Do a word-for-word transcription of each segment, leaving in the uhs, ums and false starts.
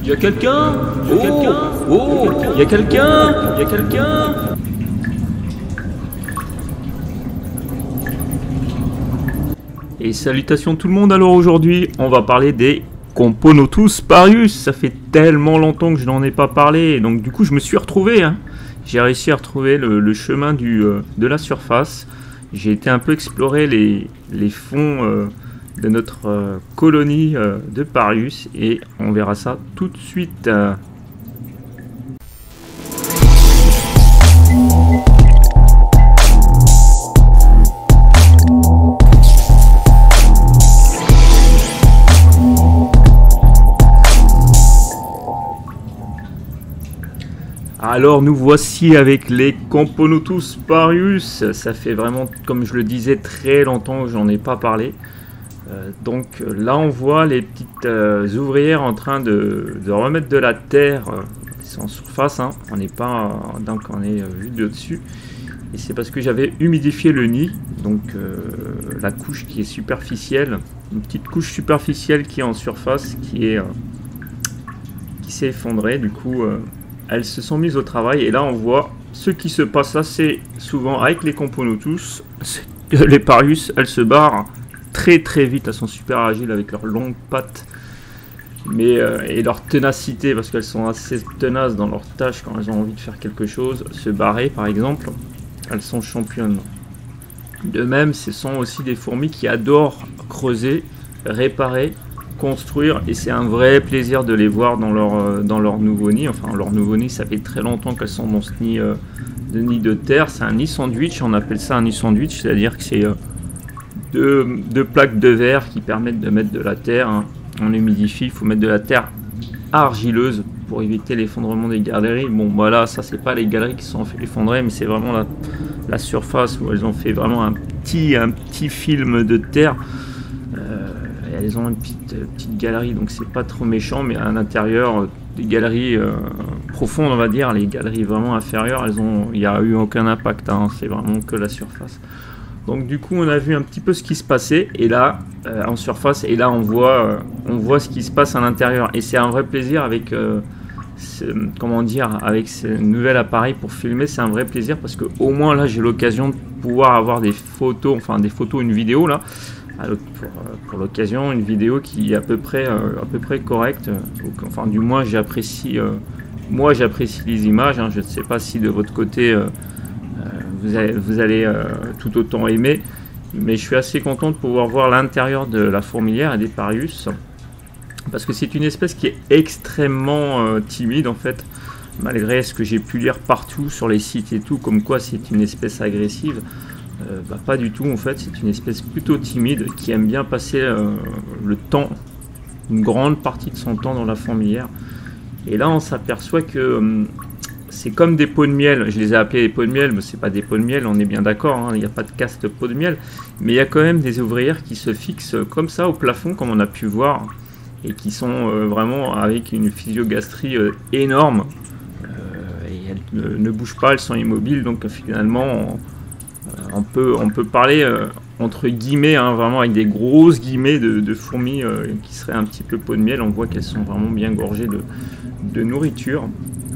Il y a quelqu'un? Il y a quelqu'un? Oh, il y a quelqu'un? Il y a quelqu'un? Et salutations tout le monde, alors aujourd'hui on va parler des Camponotus parius. Ça fait tellement longtemps que je n'en ai pas parlé, donc du coup je me suis retrouvé, hein. J'ai réussi à retrouver le, le chemin du, euh, de la surface. J'ai été un peu explorer les, les fonds euh, de notre euh, colonie euh, de Parius et on verra ça tout de suite. Euh. Alors nous voici avec les Camponotus parius. Ça fait vraiment, comme je le disais, très longtemps que j'en ai pas parlé. Euh, donc là on voit les petites euh, ouvrières en train de, de remettre de la terre. Euh, c'est en surface, hein. On n'est pas, euh, donc on est euh, juste de dessus. Et c'est parce que j'avais humidifié le nid, donc euh, la couche qui est superficielle, une petite couche superficielle qui est en surface, qui est euh, qui s'est effondrée. Du coup. Euh, Elles se sont mises au travail et là on voit ce qui se passe assez souvent avec les Camponotus. Les Parius, elles se barrent très très vite, elles sont super agiles avec leurs longues pattes mais, euh, et leur ténacité, parce qu'elles sont assez tenaces dans leurs tâches quand elles ont envie de faire quelque chose. Se barrer par exemple, elles sont championnes. De même, ce sont aussi des fourmis qui adorent creuser, réparer, construire, et c'est un vrai plaisir de les voir dans leur, euh, dans leur nouveau nid. Enfin, leur nouveau nid, ça fait très longtemps qu'elles sont dans ce nid, euh, de nid de terre. C'est un nid sandwich, on appelle ça un nid sandwich, c'est-à-dire que c'est euh, deux, deux plaques de verre qui permettent de mettre de la terre, hein. On humidifie, il faut mettre de la terre argileuse pour éviter l'effondrement des galeries. Bon, voilà, ça c'est pas les galeries qui sont effondrées, mais c'est vraiment la, la surface où elles ont fait vraiment un petit, un petit film de terre. Euh, Elles ont une petite, euh, petite galerie, donc c'est pas trop méchant, mais à l'intérieur, euh, des galeries euh, profondes, on va dire, les galeries vraiment inférieures, elles ont, il n'y a eu aucun impact, hein, c'est vraiment que la surface. Donc du coup, on a vu un petit peu ce qui se passait, et là, euh, en surface, et là, on voit, euh, on voit ce qui se passe à l'intérieur, et c'est un vrai plaisir avec, euh, ce, comment dire, avec ce nouvel appareil pour filmer, c'est un vrai plaisir, parce que au moins là, j'ai l'occasion de pouvoir avoir des photos, enfin des photos, une vidéo là. Pour, pour l'occasion, une vidéo qui est à peu près, euh, à peu près correcte. Donc, enfin, du moins, j'apprécie, euh, moi, j'apprécie les images. Hein. Je ne sais pas si de votre côté, euh, euh, vous allez, vous allez euh, tout autant aimer, mais je suis assez content de pouvoir voir l'intérieur de la fourmilière et des Parius, parce que c'est une espèce qui est extrêmement euh, timide en fait, malgré ce que j'ai pu lire partout sur les sites et tout, comme quoi c'est une espèce agressive. Euh, bah, pas du tout en fait, c'est une espèce plutôt timide qui aime bien passer euh, le temps, une grande partie de son temps dans la fourmilière. Et là on s'aperçoit que euh, c'est comme des pots de miel. Je les ai appelés des pots de miel, mais c'est pas des pots de miel, on est bien d'accord, hein, il n'y a pas de caste pot de miel, mais il y a quand même des ouvrières qui se fixent comme ça au plafond, comme on a pu voir, et qui sont euh, vraiment avec une physiogastrie euh, énorme, euh, et elles ne, ne bougent pas, elles sont immobiles, donc finalement on, On peut, on peut parler euh, entre guillemets, hein, vraiment avec des grosses guillemets de, de fourmis euh, qui seraient un petit peu pot de miel. On voit qu'elles sont vraiment bien gorgées de, de nourriture.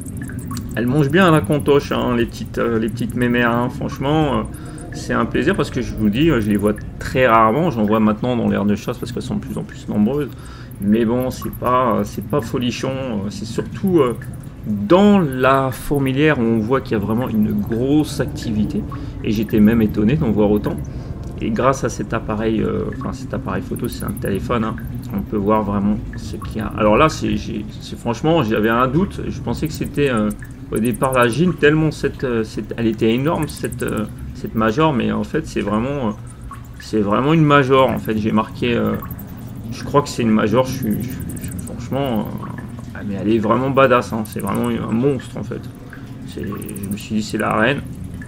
Elles mangent bien à la contoche, hein, les petites, euh, les petites mémères. Hein. Franchement, euh, c'est un plaisir parce que je vous dis, je les vois très rarement. J'en vois maintenant dans l'aire de chasse parce qu'elles sont de plus en plus nombreuses. Mais bon, c'est pas, c'est pas folichon. C'est surtout euh, dans la fourmilière où on voit qu'il y a vraiment une grosse activité, et j'étais même étonné d'en voir autant. Et grâce à cet appareil, euh, enfin cet appareil photo, c'est un téléphone, hein, on peut voir vraiment ce qu'il y a. Alors là, c'est, franchement, j'avais un doute, je pensais que c'était euh, au départ la gine, tellement cette, cette, elle était énorme cette, euh, cette major, mais en fait c'est vraiment, euh, c'est vraiment une major. En fait, j'ai marqué, euh, je crois que c'est une major. Je suis, je, je, franchement. Euh, mais elle est vraiment badass, hein. C'est vraiment un monstre en fait. Je me suis dit c'est la reine,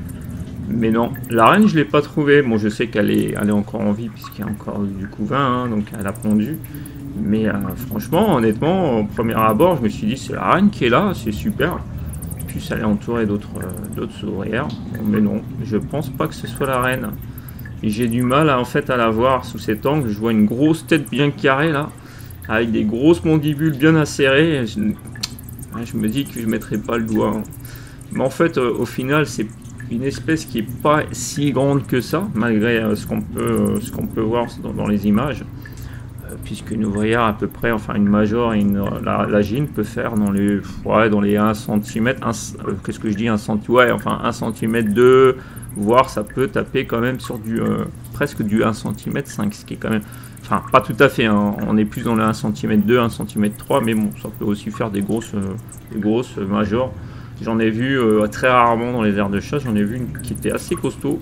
mais non, la reine je l'ai pas trouvée. Bon, je sais qu'elle est, elle est encore en vie puisqu'il y a encore du couvain, hein, donc elle a pondu. Mais euh, franchement, honnêtement, au premier abord, je me suis dit c'est la reine qui est là, c'est super. Puis elle est entourée d'autres, euh, d'autres ouvrières. Mais non, je pense pas que ce soit la reine. J'ai du mal à, en fait à la voir sous cet angle. Je vois une grosse tête bien carrée là, avec des grosses mandibules bien acérées. Je, je me dis que je ne mettrai pas le doigt. Hein. Mais en fait, euh, au final, c'est une espèce qui n'est pas si grande que ça, malgré euh, ce qu'on peut, euh, ce qu'on peut voir dans, dans les images. Euh, Puisqu'une ouvrière à peu près, enfin une major et une, la, la gine peut faire dans les, ouais, dans les un centimètre, euh, qu'est-ce que je dis, un centimètre, ouais, enfin un centimètre deux, voire ça peut taper quand même sur du, euh, presque du un centimètre cinq, ce qui est quand même, enfin pas tout à fait, hein, on est plus dans le un centimètre deux, un centimètre trois, mais bon, ça peut aussi faire des grosses, euh, des grosses majors. J'en ai vu euh, très rarement dans les aires de chasse, j'en ai vu une qui était assez costaud,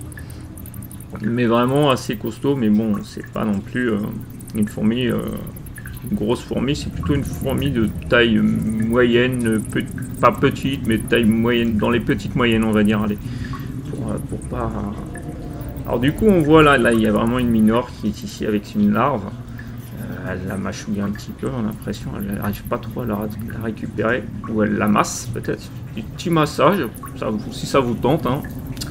mais vraiment assez costaud, mais bon, c'est pas non plus euh, une fourmi, euh, une grosse fourmi, c'est plutôt une fourmi de taille moyenne, pe pas petite, mais de taille moyenne, dans les petites moyennes, on va dire, allez, pour, pour pas... Alors du coup, on voit là, là, il y a vraiment une minor qui est ici avec une larve. Elle la mâchouille un petit peu, on a l'impression, elle n'arrive pas trop à la, la récupérer, ou elle la masse peut-être, petit, petit massage, ça, si ça vous tente. Hein.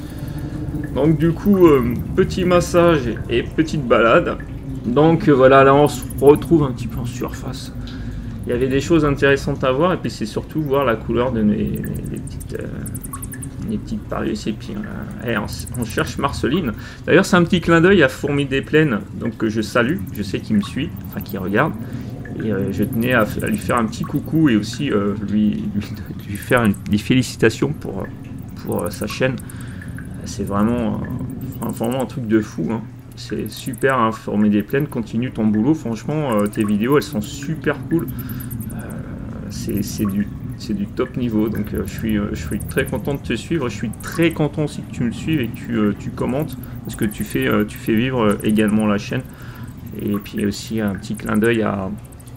Donc du coup, euh, petit massage et petite balade. Donc euh, voilà, là on se retrouve un petit peu en surface. Il y avait des choses intéressantes à voir, et puis c'est surtout voir la couleur de mes les, les petites... Euh, les petites Parius, et puis euh, on, on cherche Marceline. D'ailleurs, c'est un petit clin d'œil à Fourmi des Plaines, donc que je salue, je sais qu'il me suit, enfin qu'il regarde, et euh, je tenais à, à lui faire un petit coucou et aussi euh, lui, lui, lui faire une, des félicitations pour, pour euh, sa chaîne. C'est vraiment, euh, vraiment un truc de fou. Hein. C'est super, hein, Fourmi des Plaines, continue ton boulot, franchement, euh, tes vidéos, elles sont super cool. Euh, c'est du C'est du top niveau, donc euh, je, suis, euh, je suis très content de te suivre. Je suis très content aussi que tu me suives et que tu, euh, tu commentes, parce que tu fais, euh, tu fais vivre euh, également la chaîne. Et puis aussi un petit clin d'œil à,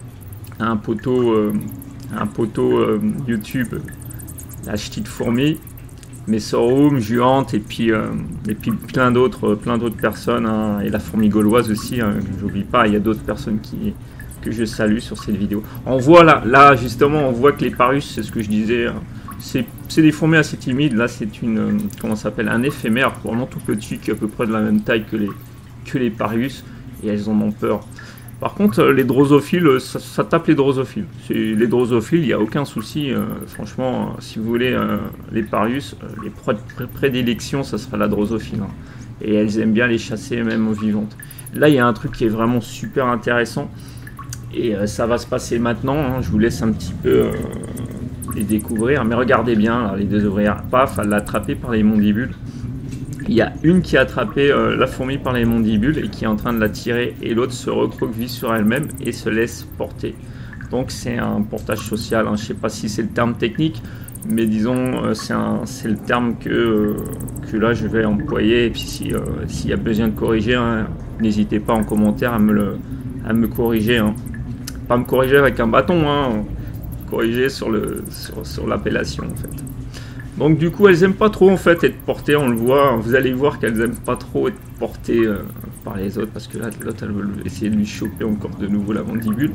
à un poteau, euh, un poteau euh, YouTube, la petite fourmi, Messorum, Juante, et puis, euh, et puis plein d'autres plein d'autres personnes, hein, et la fourmi gauloise aussi, hein, j'oublie pas, il y a d'autres personnes qui... que je salue sur cette vidéo. On voit là, là justement, on voit que les Parius, c'est ce que je disais, c'est des fourmis assez timides. Là, c'est une, comment ça s'appelle, un éphémère, vraiment tout petit, qui est à peu près de la même taille que les, que les Parius, et elles en ont peur. Par contre, les drosophiles, ça, ça tape les drosophiles. Les drosophiles, il n'y a aucun souci. Euh, franchement, si vous voulez, euh, les Parius, euh, les pré prédilections, ça sera la drosophile. Hein. Et elles aiment bien les chasser, même aux vivantes. Là, il y a un truc qui est vraiment super intéressant. Et euh, ça va se passer maintenant, hein. Je vous laisse un petit peu euh, les découvrir. Mais regardez bien, là, les deux ouvrières, paf, elle l'a attrapée par les mandibules. Il y a une qui a attrapé euh, la fourmi par les mandibules et qui est en train de la tirer. Et l'autre se recroqueville sur elle-même et se laisse porter. Donc c'est un portage social, hein. Je ne sais pas si c'est le terme technique, mais disons, euh, c'est le terme que, euh, que là je vais employer. Et puis si, euh, s'il y a besoin de corriger, hein, n'hésitez pas en commentaire à me, le, à me corriger. Hein. Pas me corriger avec un bâton, hein, corriger sur le sur, sur l'appellation en fait. Donc du coup elles aiment pas trop en fait être portées, on le voit, vous allez voir qu'elles aiment pas trop être portées euh, par les autres, parce que là l'autre elle veut essayer de lui choper encore de nouveau la mandibule.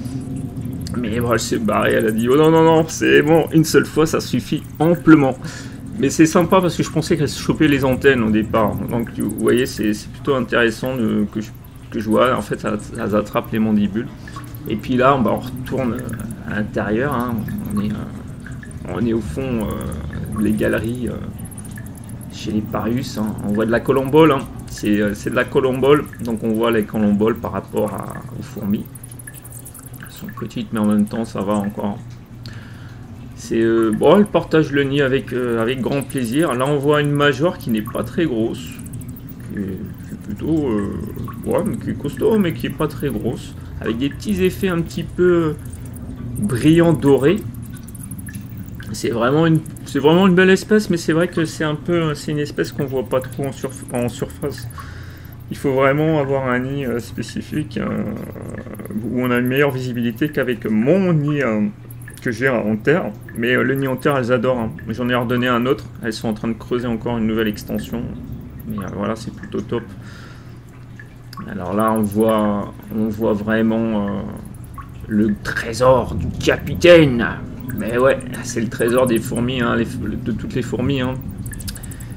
Mais bon, elle s'est barrée, elle a dit oh non non non, c'est bon, une seule fois ça suffit amplement. Mais c'est sympa parce que je pensais qu'elle se chopait les antennes au départ, donc vous voyez c'est plutôt intéressant de, que, je, que je vois, en fait elles attrapent les mandibules. Et puis là, on, bah, on retourne à l'intérieur, hein. on, est, euh, on est au fond euh, des galeries euh, chez les Parius, hein. On voit de la colombole, hein. C'est de la colombole, donc on voit les colomboles par rapport à, aux fourmis. Elles sont petites, mais en même temps, ça va encore. C'est euh, bon, elle partage le nid avec, euh, avec grand plaisir. Là, on voit une major qui n'est pas très grosse, qui est, qui est plutôt euh, ouais, mais qui est costaud, mais qui n'est pas très grosse, avec des petits effets un petit peu brillants dorés. C'est vraiment une, c'est vraiment une belle espèce, mais c'est vrai que c'est un peu, c'est une espèce qu'on voit pas trop en, surf, en surface. Il faut vraiment avoir un nid euh, spécifique euh, où on a une meilleure visibilité qu'avec mon nid euh, que j'ai en terre. Mais euh, le nid en terre, elles adorent. Hein. J'en ai redonné un autre. Elles sont en train de creuser encore une nouvelle extension. Mais euh, voilà, c'est plutôt top. Alors là, on voit, on voit vraiment euh, le trésor du capitaine. Mais ouais, c'est le trésor des fourmis, hein, les, de toutes les fourmis. Hein.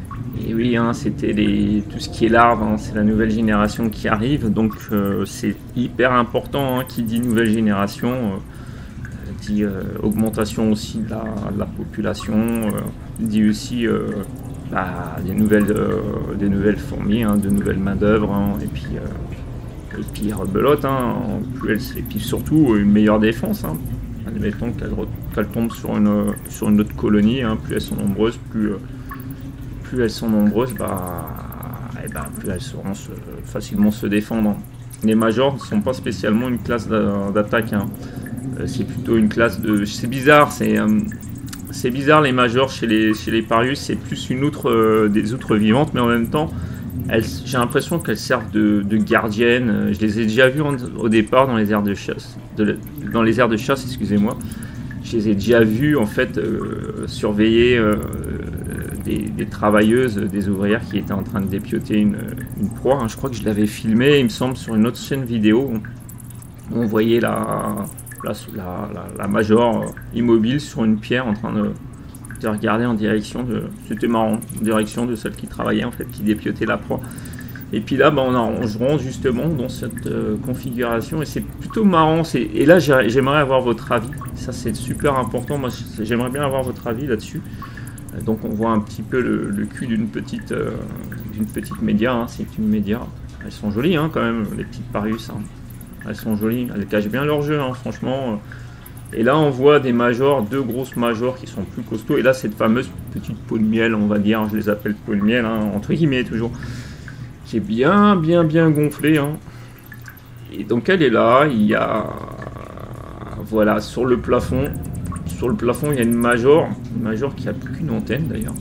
Et oui, hein, c'était les... tout ce qui est larves, hein, c'est la nouvelle génération qui arrive, donc euh, c'est hyper important, hein, qui dit nouvelle génération, euh, dit euh, augmentation aussi de la, de la population, euh, dit aussi euh, bah, des, nouvelles, euh, des nouvelles fourmis, hein, de nouvelles main d'œuvre, hein, et puis, euh, et puis rebelote, hein, plus elle, et puis surtout une meilleure défense. Hein. Admettons qu'elles qu'elles tombent sur une, sur une autre colonie, hein, plus elles sont nombreuses, plus... Euh, plus elles sont nombreuses, bah, et bah, plus elles sauront se, facilement se défendre. Les majors ne sont pas spécialement une classe d'attaque, hein. euh, c'est plutôt une classe de... C'est bizarre, c'est euh, c'est bizarre les majors chez les, chez les Parius, c'est plus une outre, euh, des outres vivantes, mais en même temps, j'ai l'impression qu'elles servent de, de gardiennes. Je les ai déjà vues en, au départ dans les aires de chasse, de, dans les aires de chasse, excusez-moi. Je les ai déjà vues en fait euh, surveiller euh, des, des travailleuses, des ouvrières qui étaient en train de dépioter une, une proie. Hein. Je crois que je l'avais filmé, il me semble, sur une autre chaîne vidéo où on voyait la, la, la, la, la major immobile sur une pierre en train de, de regarder en direction de... C'était marrant, en direction de celle qui travaillait en fait, qui dépiotait la proie. Et puis là, bah, on, a, on se rend justement dans cette euh, configuration et c'est plutôt marrant. Et là, j'aimerais avoir votre avis. Ça, c'est super important. Moi, j'aimerais bien avoir votre avis là-dessus. Euh, donc, on voit un petit peu le, le cul d'une petite, euh, d'une petite média. Hein. C'est une média. Elles sont jolies hein, quand même, les petites Parius. Hein. Elles sont jolies. Elles cachent bien leur jeu, hein, franchement. Et là, on voit des majors, deux grosses majors qui sont plus costauds. Et là, cette fameuse petite peau de miel, on va dire. Je les appelle peau de miel, hein, entre guillemets, toujours. Qui est bien, bien, bien gonflé. Hein. Et donc, elle est là. Il y a... Voilà, sur le plafond. Sur le plafond, il y a une major. Une major qui a plus qu'une antenne, d'ailleurs.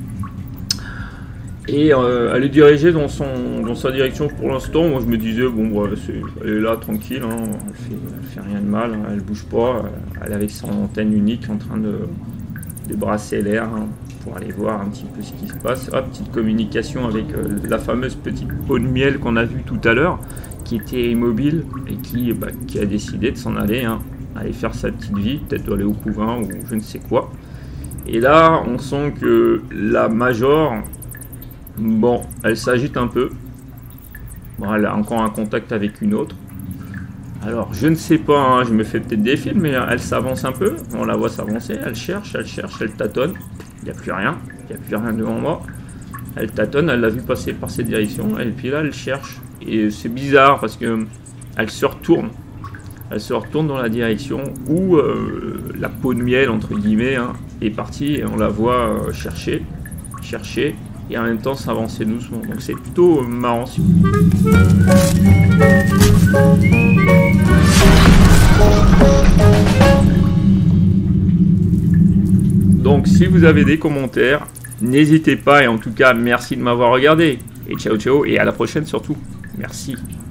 Et euh, elle est dirigée dans, son, dans sa direction pour l'instant. Moi, je me disais, bon, ouais, elle est là, tranquille. Hein. Elle fait, elle fait rien de mal. Hein. Elle bouge pas. Elle est avec son antenne unique en train de, de brasser l'air. Hein. Pour aller voir un petit peu ce qui se passe. Hop, petite communication avec euh, la fameuse petite peau de miel qu'on a vue tout à l'heure, qui était immobile et qui, bah, qui a décidé de s'en aller, hein, aller faire sa petite vie, peut-être aller au couvain ou je ne sais quoi. Et là, on sent que la major, bon, elle s'agite un peu. Bon, elle a encore un contact avec une autre. Alors, je ne sais pas, hein, je me fais peut-être des films, mais elle s'avance un peu. On la voit s'avancer, elle cherche, elle cherche, elle tâtonne. Il n'y a plus rien, il n'y a plus rien devant moi. Elle tâtonne, elle l'a vu passer par cette direction, et puis là, elle cherche. Et c'est bizarre parce que elle se retourne. Elle se retourne dans la direction où euh, la peau de miel, entre guillemets, hein, est partie. Et on la voit euh, chercher, chercher, et en même temps s'avancer doucement. Donc c'est plutôt euh, marrant. Donc si vous avez des commentaires, n'hésitez pas et en tout cas merci de m'avoir regardé. Et ciao ciao et à la prochaine surtout. Merci.